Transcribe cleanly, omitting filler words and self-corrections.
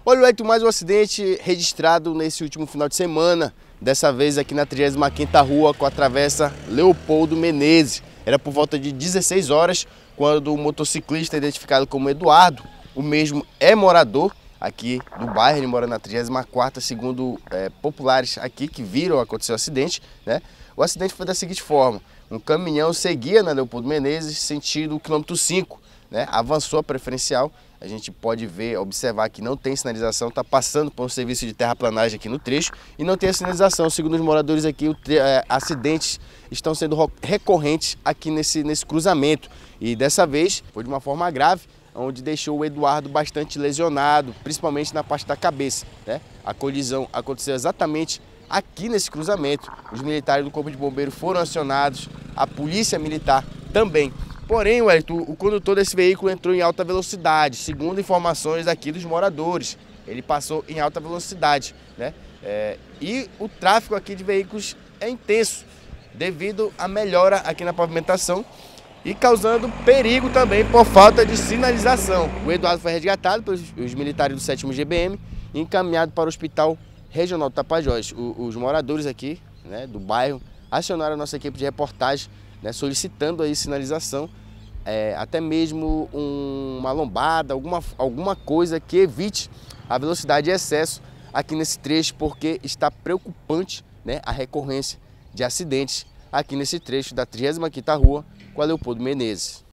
Olha, Hector, mais um acidente registrado nesse último final de semana, dessa vez aqui na 35ª Rua com a travessa Leopoldo Menezes. Era por volta de 16 horas, quando o motociclista identificado como Eduardo, o mesmo é morador aqui do bairro, ele mora na 34ª, segundo populares aqui que viram acontecer o acidente, né? O acidente foi da seguinte forma: um caminhão seguia na Leopoldo Menezes, sentido quilômetro 5, né? Avançou a preferencial. A gente pode ver, observar que não tem sinalização, está passando por um serviço de terraplanagem aqui no trecho e não tem a sinalização. Segundo os moradores aqui, acidentes estão sendo recorrentes aqui nesse cruzamento. E dessa vez foi de uma forma grave, onde deixou o Eduardo bastante lesionado, principalmente na parte da cabeça, né? A colisão aconteceu exatamente aqui nesse cruzamento. Os militares do Corpo de Bombeiros foram acionados, a polícia militar também. Porém, Wellington, o condutor desse veículo entrou em alta velocidade, segundo informações aqui dos moradores. Ele passou em alta velocidade, né? E o tráfego aqui de veículos é intenso, devido à melhora aqui na pavimentação e causando perigo também por falta de sinalização. O Eduardo foi resgatado pelos militares do 7º GBM e encaminhado para o Hospital Regional do Tapajós. Os moradores aqui, né, do bairro acionaram a nossa equipe de reportagem, né, solicitando aí sinalização, até mesmo uma lombada, alguma coisa que evite a velocidade de excesso aqui nesse trecho, porque está preocupante, né, a recorrência de acidentes aqui nesse trecho da 35ª Rua com a Leopoldo Menezes.